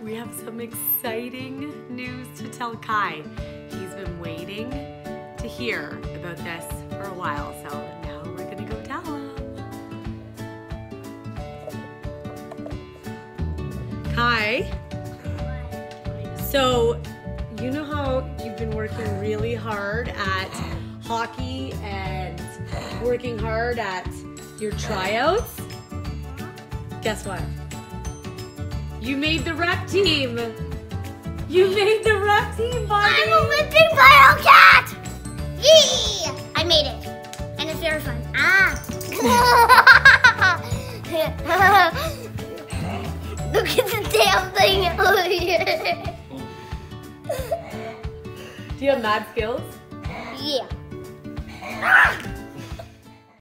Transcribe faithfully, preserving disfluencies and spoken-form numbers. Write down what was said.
we have some exciting news to tell Kai. He's been waiting to hear about this for a while, so now we're gonna go tell him. Kai, so you know how you've been working really hard at hockey and working hard at your tryouts? Guess what? You made the rep team. You made the rep team, buddy. I'm a whipping battle cat. Yee! I made it, and it's very fun. Ah. Look at the damn thing over here. Do you have mad skills? Yeah. Ah!